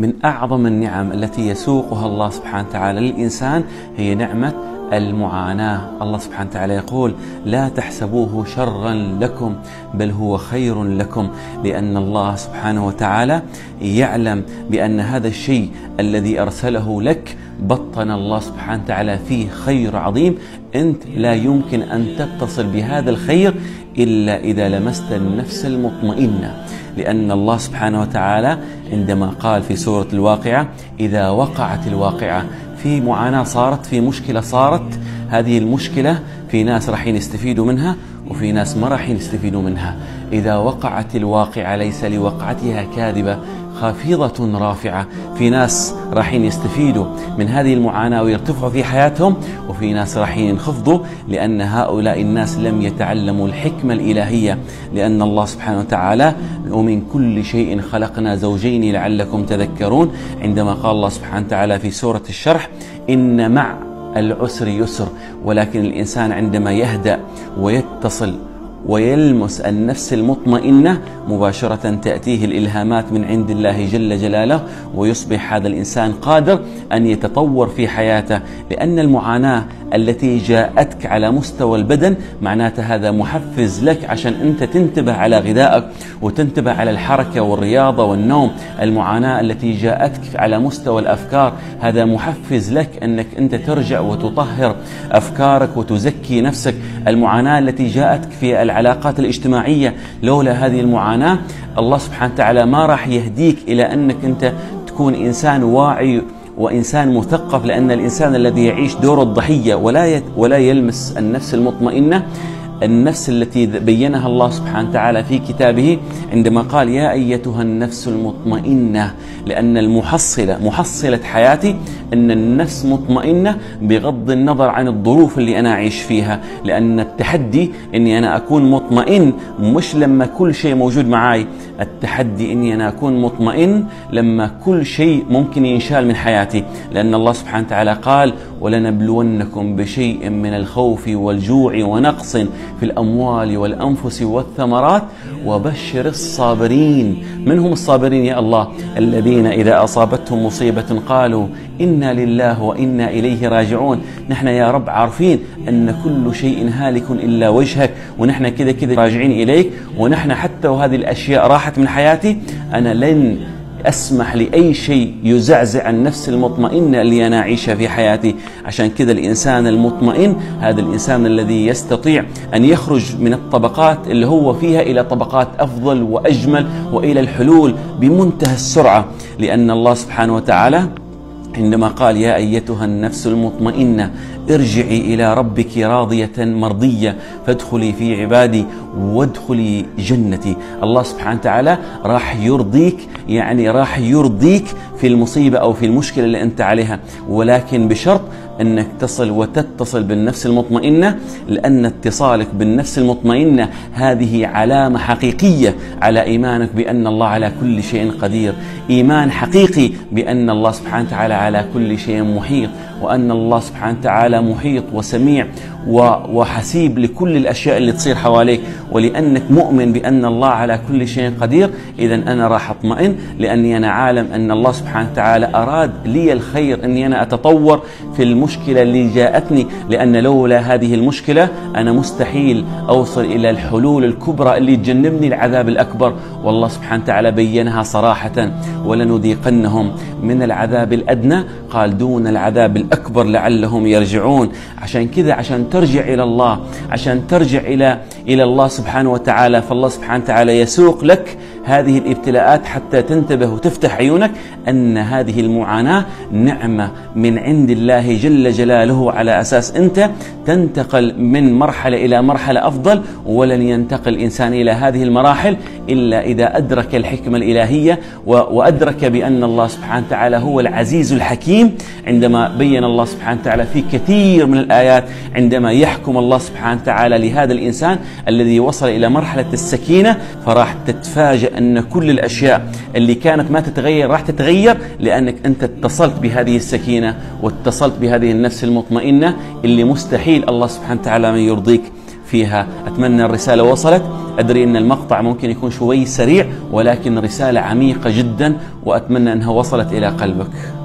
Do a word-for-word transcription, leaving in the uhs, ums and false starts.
من أعظم النعم التي يسوقها الله سبحانه وتعالى للإنسان هي نعمة المعاناة. الله سبحانه وتعالى يقول: لا تحسبوه شرا لكم بل هو خير لكم، لأن الله سبحانه وتعالى يعلم بأن هذا الشيء الذي أرسله لك بطن الله سبحانه وتعالى فيه خير عظيم، أنت لا يمكن أن تتصل بهذا الخير إلا إذا لمست النفس المطمئنة. لأن الله سبحانه وتعالى عندما قال في سورة الواقعة: إذا وقعت الواقعة، في معاناة صارت، في مشكلة صارت، هذه المشكلة في ناس راح يستفيدوا منها وفي ناس ما راح يستفيدوا منها. إذا وقعت الواقعة ليس لوقعتها كاذبة خافضة رافعة، في ناس راح يستفيدوا من هذه المعاناة ويرتفعوا في حياتهم، وفي ناس راح ينخفضوا، لأن هؤلاء الناس لم يتعلموا الحكمة الإلهية. لأن الله سبحانه وتعالى: ومن كل شيء خلقنا زوجين لعلكم تذكرون، عندما قال الله سبحانه وتعالى في سورة الشرح: إن مع العسر يسر. ولكن الإنسان عندما يهدأ ويتصل ويلمس النفس المطمئنة مباشرة تأتيه الإلهامات من عند الله جل جلاله، ويصبح هذا الإنسان قادر أن يتطور في حياته. لأن المعاناة التي جاءتك على مستوى البدن معناته هذا محفز لك عشان أنت تنتبه على غذائك وتنتبه على الحركة والرياضة والنوم. المعاناة التي جاءتك على مستوى الأفكار هذا محفز لك أنك أنت ترجع وتطهر أفكارك وتزكي نفسك. المعاناة التي جاءتك في العلاقات الاجتماعية، لولا هذه المعاناة الله سبحانه وتعالى ما راح يهديك إلى أنك أنت تكون إنسان واعي وإنسان مثقف. لأن الإنسان الذي يعيش دور الضحية ولا ولا يلمس النفس المطمئنة، النفس التي بينها الله سبحانه وتعالى في كتابه عندما قال: يا أيتها النفس المطمئنة. لأن المحصلة محصلة حياتي أن النفس مطمئنة بغض النظر عن الظروف اللي أنا أعيش فيها. لأن التحدي أني أنا أكون مطمئن مش لما كل شيء موجود معي، التحدي أني أنا أكون مطمئن لما كل شيء ممكن ينشال من حياتي. لأن الله سبحانه وتعالى قال: ولنبلونكم بشيء من الخوف والجوع ونقص في الأموال والأنفس والثمرات وبشر الصابرين. من هم الصابرين يا الله؟ الذين إذا أصابتهم مصيبة قالوا إنا لله وإنا إليه راجعون. نحن يا رب عارفين أن كل شيء هالك إلا وجهك، ونحن كذا كذا راجعين إليك، ونحن حتى وهذه الأشياء راحت من حياتي أنا لن أسمح لأي شيء يزعزع النفس المطمئنة اللي أنا أعيشها في حياتي. عشان كذا الإنسان المطمئن هذا الإنسان الذي يستطيع أن يخرج من الطبقات اللي هو فيها إلى طبقات أفضل وأجمل وإلى الحلول بمنتهى السرعة. لأن الله سبحانه وتعالى عندما قال: يا أيتها النفس المطمئنة ارجعي إلى ربك راضية مرضية فادخلي في عبادي وادخلي جنتي. الله سبحانه وتعالى راح يرضيك، يعني راح يرضيك في المصيبة أو في المشكلة اللي أنت عليها، ولكن بشرط أنك تصل وتتصل بالنفس المطمئنة. لأن اتصالك بالنفس المطمئنة هذه علامة حقيقية على إيمانك بأن الله على كل شيء قدير، إيمان حقيقي بأن الله سبحانه وتعالى على كل شيء محيط، وأن الله سبحانه وتعالى محيط وسميع وحسيب لكل الأشياء اللي تصير حواليك. ولأنك مؤمن بأن الله على كل شيء قدير، إذا أنا راح أطمئن، لأني أنا عالم أن الله سبحانه وتعالى أراد لي الخير، أني أنا أتطور في المشكلة اللي جاءتني. لأن لولا هذه المشكلة أنا مستحيل أوصل إلى الحلول الكبرى اللي تجنبني العذاب الأكبر. والله سبحانه وتعالى بينها صراحة: ولنذيقنهم من العذاب الأدنى قال دون العذاب الأكبر لعلهم يرجعون. عشان كذا عشان ترجع إلى الله، عشان ترجع إلى إلى الله سبحانه وتعالى، فالله سبحانه وتعالى يسوق لك هذه الابتلاءات حتى تنتبه وتفتح عيونك أن هذه المعاناة نعمة من عند الله جل جلاله، على أساس أنت تنتقل من مرحلة إلى مرحلة أفضل. ولن ينتقل الإنسان إلى هذه المراحل إلا إذا أدرك الحكمة الإلهية وأدرك بأن الله سبحانه وتعالى هو العزيز الحكيم. عندما بين الله سبحانه وتعالى في كثير من الآيات عندما يحكم الله سبحانه وتعالى لهذا الإنسان الذي وصل إلى مرحلة السكينة، فراح تتفاجأ أن كل الأشياء اللي كانت ما تتغير راح تتغير، لأنك أنت اتصلت بهذه السكينة واتصلت بهذه النفس المطمئنة اللي مستحيل الله سبحانه وتعالى من يرضيك فيها. أتمنى الرسالة وصلت. أدري أن المقطع ممكن يكون شوي سريع، ولكن رسالة عميقة جدا، وأتمنى أنها وصلت إلى قلبك.